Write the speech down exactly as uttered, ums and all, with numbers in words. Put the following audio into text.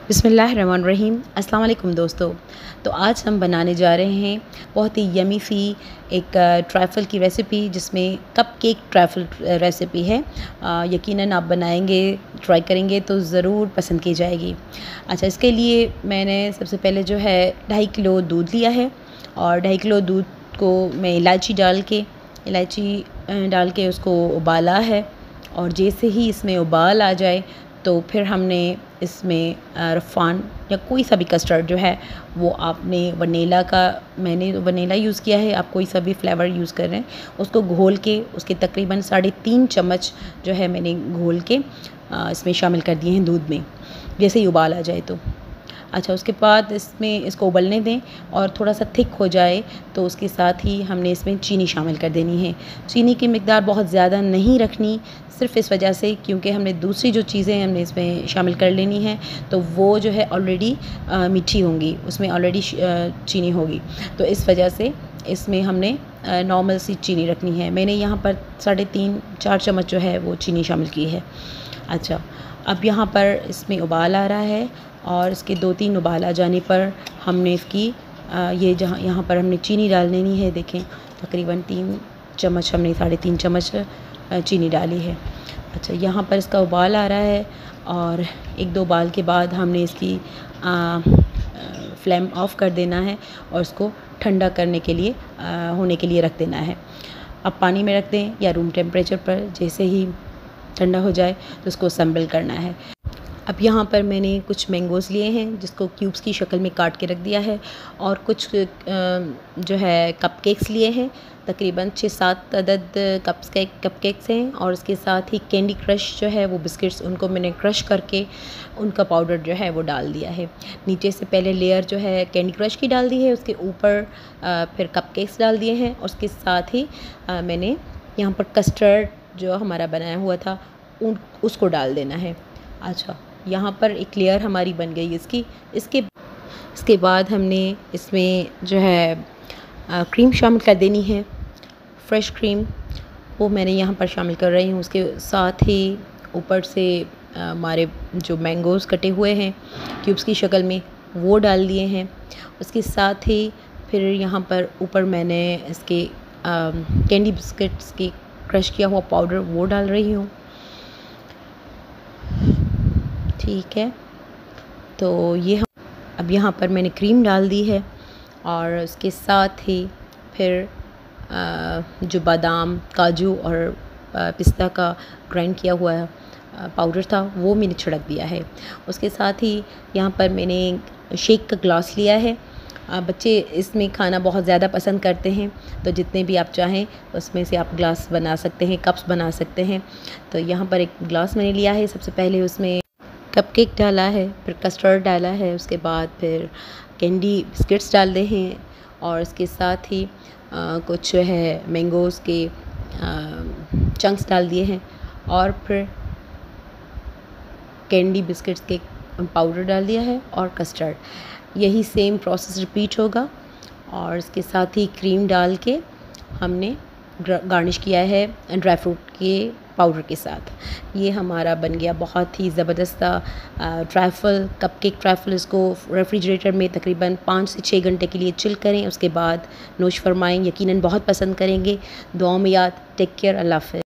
बिस्मिल्लाहिर्रहमानिर्रहीम। अस्सलाम वालेकुम दोस्तों। तो आज हम बनाने जा रहे हैं बहुत ही यमी सी एक ट्रैफ़ल की रेसिपी, जिसमें कपकेक ट्रैफ़ल रेसिपी है। आ, यकीनन आप बनाएंगे, ट्राई करेंगे तो ज़रूर पसंद की जाएगी। अच्छा, इसके लिए मैंने सबसे पहले जो है ढाई किलो दूध लिया है, और ढाई किलो दूध को मैं इलायची डाल के इलायची डाल के उसको उबाला है। और जैसे ही इसमें उबाल आ जाए तो फिर हमने इसमें रफ़ान या कोई सा भी कस्टर्ड जो है वो आपने वनीला का, मैंने वनीला यूज़ किया है, आप कोई सा भी फ्लेवर यूज़ कर रहे हैं, उसको घोल के उसके तकरीबन साढ़े तीन चम्मच जो है मैंने घोल के इसमें शामिल कर दिए हैं दूध में, जैसे ही उबाल आ जाए तो। अच्छा, उसके बाद इसमें इसको उबलने दें और थोड़ा सा थिक हो जाए तो उसके साथ ही हमने इसमें चीनी शामिल कर देनी है। चीनी की मिकदार बहुत ज़्यादा नहीं रखनी, सिर्फ़ इस वजह से क्योंकि हमने दूसरी जो चीज़ें हमने इसमें शामिल कर लेनी है तो वो जो है ऑलरेडी मीठी होंगी, उसमें ऑलरेडी चीनी होगी, तो इस वजह से इसमें हमने नॉर्मल सी चीनी रखनी है। मैंने यहाँ पर साढ़े तीन चार चम्मच जो है वो चीनी शामिल की है। अच्छा, अब यहाँ पर इसमें उबाल आ रहा है और इसके दो तीन उबाल आ जाने पर हमने इसकी आ, ये जहाँ यहाँ पर हमने चीनी डाल देनी है। देखें, तकरीबन तीन चम्मच हमने साढ़े तीन चम्मच चीनी डाली है। अच्छा, यहाँ पर इसका उबाल आ रहा है और एक दो उबाल के बाद हमने इसकी आ, फ्लेम ऑफ़ कर देना है और इसको ठंडा करने के लिए आ, होने के लिए रख देना है। अब पानी में रख दें या रूम टेम्परेचर पर, जैसे ही ठंडा हो जाए तो उसको असम्बल करना है। अब यहाँ पर मैंने कुछ मैंगोज़ लिए हैं जिसको क्यूब्स की शक्ल में काट के रख दिया है, और कुछ जो है कपकेक्स लिए हैं, तकरीबन छः सात अदद कप्स के कपकेक्स हैं, और उसके साथ ही कैंडी क्रश जो है वो बिस्किट्स, उनको मैंने क्रश करके उनका पाउडर जो है वो डाल दिया है। नीचे से पहले लेयर जो है कैंडी क्रश की डाल दी है, उसके ऊपर फिर कपकेक्स डाल दिए हैं, और उसके साथ ही आ, मैंने यहाँ पर कस्टर्ड जो हमारा बनाया हुआ था उन उसको डाल देना है। अच्छा, यहाँ पर एक लेयर हमारी बन गई इसकी। इसके इसके बाद हमने इसमें जो है आ, क्रीम शामिल कर देनी है, फ्रेश क्रीम, वो मैंने यहाँ पर शामिल कर रही हूँ। उसके साथ ही ऊपर से हमारे जो मैंगोज़ कटे हुए हैं क्यूब्स की शक्ल में वो डाल दिए हैं। उसके साथ ही फिर यहाँ पर ऊपर मैंने इसके कैंडी बिस्किट्स की क्रश किया हुआ पाउडर वो डाल रही हूँ। ठीक है, तो ये हम अब यहाँ पर मैंने क्रीम डाल दी है, और उसके साथ ही फिर आ, जो बादाम, काजू और पिस्ता का ग्राइंड किया हुआ पाउडर था वो मैंने छिड़क दिया है। उसके साथ ही यहाँ पर मैंने शेक का ग्लास लिया है। आ, बच्चे इसमें खाना बहुत ज़्यादा पसंद करते हैं, तो जितने भी आप चाहें उसमें से आप ग्लास बना सकते हैं, कप्स बना सकते हैं। तो यहाँ पर एक ग्लास मैंने लिया है। सबसे पहले उसमें कपकेक डाला है, फिर कस्टर्ड डाला है, उसके बाद फिर कैंडी बिस्किट्स डाल दे हैं, और इसके साथ ही आ, कुछ जो है मैंगोज़ के चंक्स डाल दिए हैं, और फिर कैंडी बिस्किट्स के पाउडर डाल दिया है और कस्टर्ड। यही सेम प्रोसेस रिपीट होगा, और इसके साथ ही क्रीम डाल के हमने गार्निश किया है ड्राई फ्रूट के पाउडर के साथ। ये हमारा बन गया बहुत ही ज़बरदस्त ट्रैफ़ल, कपकेक ट्रैफ़ल। इसको रेफ्रिजरेटर में तकरीबन पाँच से छः घंटे के लिए चिल करें, उसके बाद नोश फरमाएं, यकीनन बहुत पसंद करेंगे। दुआओं में याद। टेक केयर, अल्लाह हाफ़िज़।